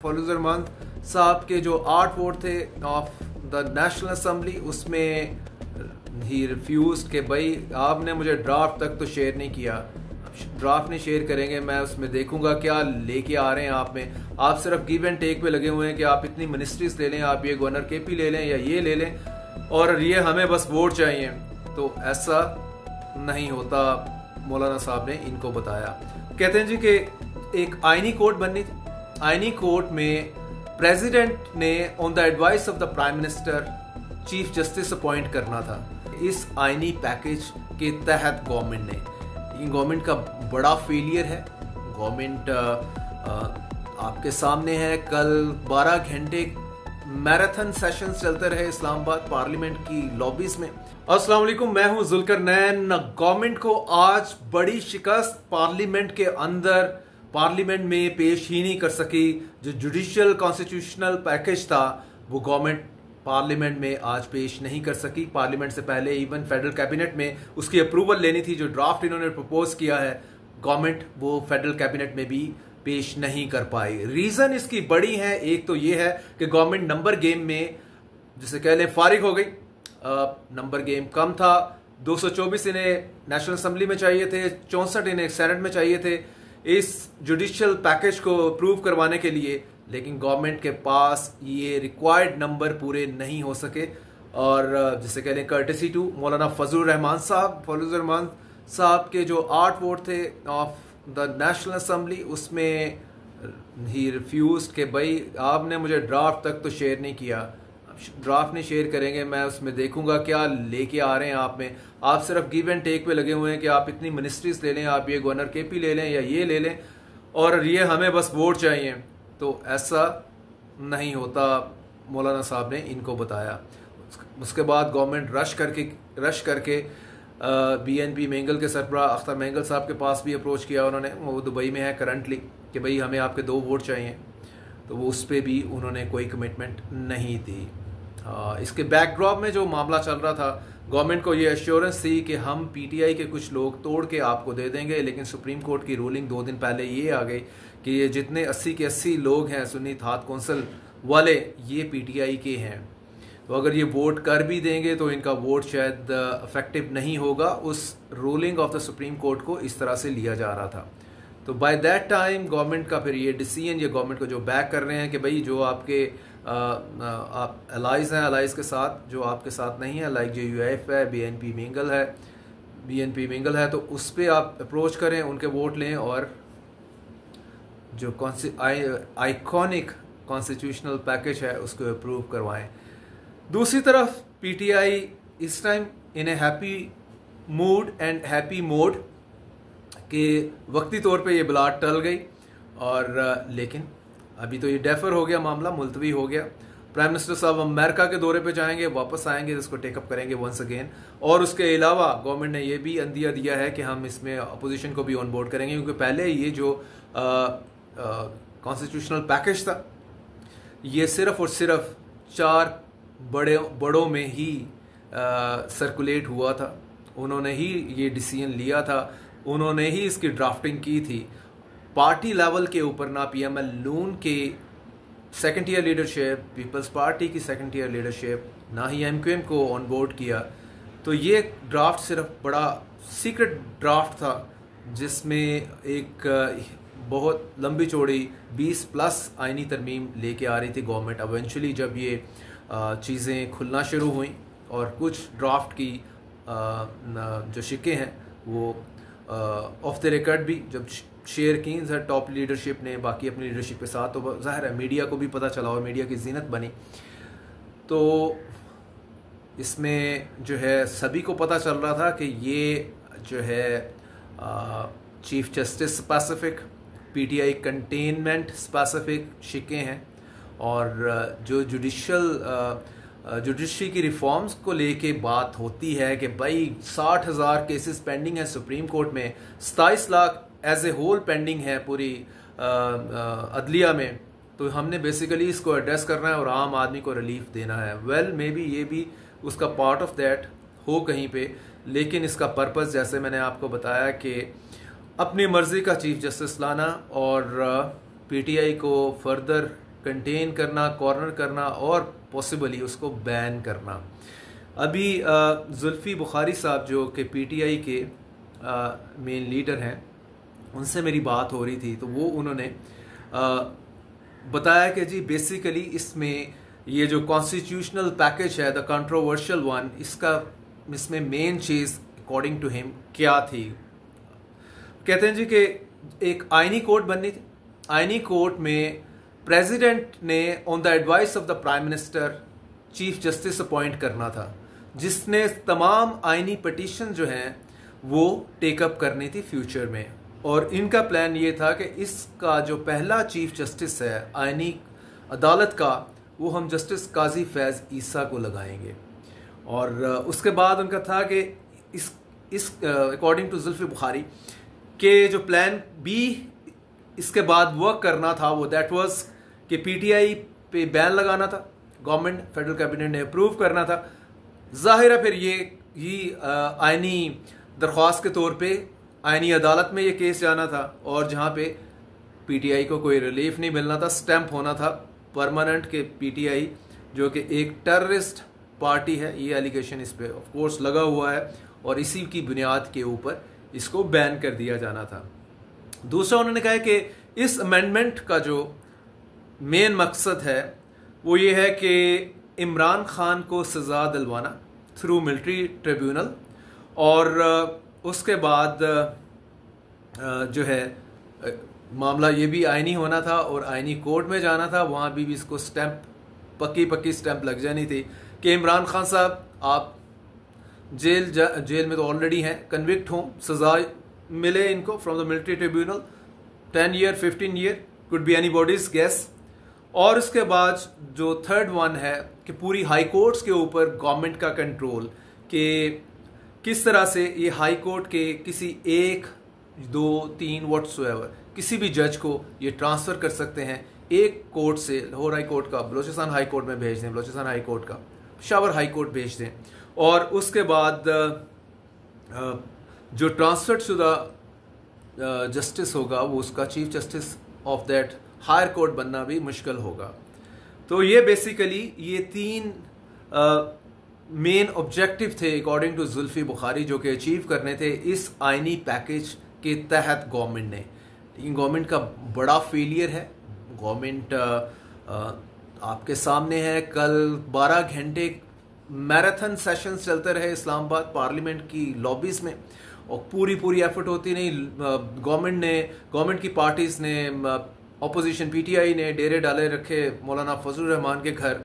Followers Rahman साहब के जो 8 वोट थे ऑफ द नेशनल असम्बली, उसमें ही रिफ्यूज कि भाई आपने मुझे ड्राफ्ट तक तो शेयर नहीं किया, ड्राफ्ट नहीं शेयर करेंगे, मैं उसमें देखूंगा क्या लेके आ रहे हैं आप में। आप सिर्फ गिव एंड टेक पे लगे हुए हैं कि आप इतनी मिनिस्ट्रीज ले लें, आप ये गवर्नर केपी ले लें या ये ले लें और ये हमें बस वोट चाहिए। तो ऐसा नहीं होता, मौलाना साहब ने इनको बताया। कहते हैं जी कि एक आईनी कोर्ट बननी थी, आईनी कोर्ट में प्रेसिडेंट ने on the advice of the prime minister chief justice appoint करना था। इस आईनी पैकेज के तहत गवर्नमेंट ने, गवर्नमेंट का बड़ा फेलियर है। गवर्नमेंट आपके सामने है, कल 12 घंटे मैराथन सेशंस चलते रहे इस्लामाबाद पार्लियामेंट की लॉबीज में। अस्सलाम वालेकुम, मैं हूं जुल्करनैन। गवर्नमेंट को आज बड़ी शिकस्त पार्लियामेंट के अंदर, पार्लियामेंट में पेश ही नहीं कर सकी। जो जुडिशियल कॉन्स्टिट्यूशनल पैकेज था वो गवर्नमेंट पार्लियामेंट में आज पेश नहीं कर सकी। पार्लियामेंट से पहले इवन फेडरल कैबिनेट में उसकी अप्रूवल लेनी थी। जो ड्राफ्ट इन्होंने प्रपोज किया है गवर्नमेंट, वो फेडरल कैबिनेट में भी पेश नहीं कर पाई। रीजन इसकी बड़ी है। एक तो ये है कि गवर्नमेंट नंबर गेम में जिसे कह लें फारिग हो गई। नंबर गेम कम था, 224 इन्हें नेशनल असेंबली में चाहिए थे, 64 इन्हें सेनेट में चाहिए थे इस जुडिशियल पैकेज को अप्रूव करवाने के लिए। लेकिन गवर्नमेंट के पास ये रिक्वायर्ड नंबर पूरे नहीं हो सके और जिसे कह लें कर्टेसी टू मौलाना फजलुर रहमान साहब, फॉलोअर्स रहमान साहब के जो 8 वोट थे ऑफ द नेशनल असम्बली, उसमें ही रिफ्यूज कि भाई आपने मुझे ड्राफ्ट तक तो शेयर नहीं किया, ड्राफ्ट नहीं शेयर करेंगे, मैं उसमें देखूंगा क्या लेके आ रहे हैं आप में। आप सिर्फ गिव एंड टेक पे लगे हुए हैं कि आप इतनी मिनिस्ट्रीज ले लें, आप ये गवर्नर केपी ले लें या ये ले लें और ये हमें बस वोट चाहिए। तो ऐसा नहीं होता, मौलाना साहब ने इनको बताया। उसके बाद गवर्नमेंट रश करके BNP मेंगल के सरबरा अख्तर मेंगल साहब के पास भी अप्रोच किया उन्होंने। वो दुबई में है करंटली कि भाई हमें आपके 2 वोट चाहिए, तो वो उस पर भी उन्होंने कोई कमिटमेंट नहीं दी। इसके बैकड्रॉप में जो मामला चल रहा था, गवर्नमेंट को ये एश्योरेंस थी कि हम PTI के कुछ लोग तोड़ के आपको दे देंगे। लेकिन सुप्रीम कोर्ट की रूलिंग 2 दिन पहले ये आ गई कि ये जितने 80 के 80 लोग हैं सुन्नी थात कौंसिल वाले, ये PTI के हैं। तो अगर ये वोट कर भी देंगे तो इनका वोट शायद इफेक्टिव नहीं होगा। उस ruling of the supreme court को इस तरह से लिया जा रहा था। तो बाय दैट टाइम गवर्नमेंट का फिर ये डिसीजन, ये गवर्नमेंट को जो बैक कर रहे हैं कि भाई जो आपके आप अलाइज हैं, अलाइज के साथ जो आपके साथ नहीं है, लाइक JUIF है, BNP मेंगल है, तो उस पर आप अप्रोच करें, उनके वोट लें और जो आइकॉनिक कॉन्स्टिट्यूशनल पैकेज है उसको अप्रूव करवाएं। दूसरी तरफ PTI इस time in a happy mood and happy mode कि वक्ती तौर पे ये बिलाट टल गई और लेकिन अभी तो ये डेफर हो गया, मामला मुलतवी हो गया। प्राइम मिनिस्टर साहब अमेरिका के दौरे पे जाएंगे, वापस आएंगे, इसको टेकअप करेंगे वंस अगेन। और उसके अलावा गवर्नमेंट ने ये भी अंदिया दिया है कि हम इसमें अपोजिशन को भी ऑन बोर्ड करेंगे, क्योंकि पहले ये जो कॉन्स्टिट्यूशनल पैकेज था ये सिर्फ और सिर्फ 4 बड़ों में ही सर्कुलेट हुआ था। उन्होंने ही ये डिसीजन लिया था, उन्होंने ही इसकी ड्राफ्टिंग की थी। पार्टी लेवल के ऊपर ना PML नून के second year leadership, people's party की सेकंड ईयर लीडरशिप, ना ही MQM को ऑन बोर्ड किया। तो ये ड्राफ्ट सिर्फ बड़ा सीक्रेट ड्राफ्ट था जिसमें एक बहुत लंबी चौड़ी 20+ आईनी तरमीम लेके आ रही थी गवर्नमेंट। इवेंचुअली जब ये चीज़ें खुलना शुरू हुई और कुछ ड्राफ्ट की जो शिकें हैं वो ऑफ द रिकॉर्ड भी जब शेयर की टॉप लीडरशिप ने, बाकी अपनी लीडरशिप के साथ, तो ज़ाहिर है मीडिया को भी पता चला और मीडिया की जीनत बनी। तो इसमें जो है सभी को पता चल रहा था कि ये जो है chief justice specific, PTI containment specific शिकें हैं। और जो जुडिशरी की रिफॉर्म्स को लेके बात होती है कि भाई 60,000 केसेस पेंडिंग है सुप्रीम कोर्ट में, 27 lakh as a whole pending है पूरी अदलिया में, तो हमने बेसिकली इसको एड्रेस करना है और आम आदमी को रिलीफ देना है। वेल मे बी ये भी उसका पार्ट ऑफ दैट हो कहीं पे, लेकिन इसका पर्पस जैसे मैंने आपको बताया कि अपनी मर्जी का चीफ जस्टिस लाना और PTI को फर्दर कंटेन करना, कॉर्नर करना और पॉसिबली उसको बैन करना। अभी जुल्फ़ी बुखारी साहब जो कि पीटीआई के मेन लीडर हैं, उनसे मेरी बात हो रही थी, तो वो उन्होंने बताया कि जी बेसिकली इसमें ये जो कॉन्स्टिट्यूशनल पैकेज है, द कंट्रोवर्शियल वन, इसमें मेन चीज़ अकॉर्डिंग टू हिम क्या थी। कहते हैं जी कि एक आईनी कोर्ट बननी थी। आईनी कोर्ट में प्रेसिडेंट ने on the advice of the prime minister chief justice appoint करना था, जिसने तमाम आईनी पिटीशन जो हैं वो टेकअप करनी थी फ्यूचर में। और इनका प्लान ये था कि इसका जो पहला चीफ जस्टिस है आईनी अदालत का, वो हम जस्टिस काजी फैज़ ईसा को लगाएंगे। और उसके बाद उनका था कि इस अकॉर्डिंग टू जुल्फ़ी बुखारी के जो प्लान बी इसके बाद वर्क करना था, वो दैट वाज कि पीटीआई पे बैन लगाना था, गवर्नमेंट फेडरल कैबिनेट ने अप्रूव करना था। जाहिर है फिर ये आईनी दरख्वास्त के तौर पे आईनी अदालत में ये केस जाना था, और जहाँ पे पीटीआई को कोई रिलीफ नहीं मिलना था, स्टैंप होना था परमानेंट के पीटीआई जो कि एक टेररिस्ट पार्टी है, ये एलिगेशन इस पे ऑफ कोर्स लगा हुआ है, और इसी की बुनियाद के ऊपर इसको बैन कर दिया जाना था। दूसरा उन्होंने कहा कि इस अमेंडमेंट का जो मेन मकसद है वो ये है कि इमरान खान को सज़ा दिलवाना थ्रू मिलिट्री ट्रिब्यूनल, और उसके बाद जो है मामला ये भी आईनी होना था और आईनी कोर्ट में जाना था, वहाँ भी इसको स्टैंप पक्की स्टैंप लग जानी थी कि इमरान खान साहब आप जेल में तो ऑलरेडी हैं, कन्विक्ट हों, सज़ा मिले इनको from the military tribunal, 10 year 15 year, could be anybody's guess. और उसके बाद जो थर्ड वन है कि पूरी हाई कोर्ट्स के ऊपर गवर्नमेंट का कंट्रोल, कि किस तरह से ये हाई कोर्ट के किसी 1 2 3 व्हाटसोएवर किसी भी जज को ये ट्रांसफ़र कर सकते हैं एक कोर्ट से, लाहौर हाई कोर्ट का बलोचिस्तान हाई कोर्ट में भेज दें, बलोचिस्तान हाई कोर्ट का पेशावर हाई कोर्ट भेज दें, और उसके बाद जो ट्रांसफर शुदा जस्टिस होगा वो उसका chief justice of that higher court बनना भी मुश्किल होगा। तो ये बेसिकली ये 3 मेन ऑब्जेक्टिव थे अकॉर्डिंग टू जुल्फ़ी बुखारी जो कि अचीव करने थे इस आईनी पैकेज के तहत गवर्नमेंट ने। लेकिन गवर्नमेंट का बड़ा फेलियर है। गवर्नमेंट आपके सामने है, कल 12 घंटे मैराथन सेशंस चलते रहे इस्लामाबाद पार्लियामेंट की लॉबीज़ में, और पूरी एफर्ट होती नहीं। गवर्नमेंट की पार्टीज़ ने, अपोजिशन पीटीआई ने डेरे डाले रखे मौलाना फजलुर रहमान के घर,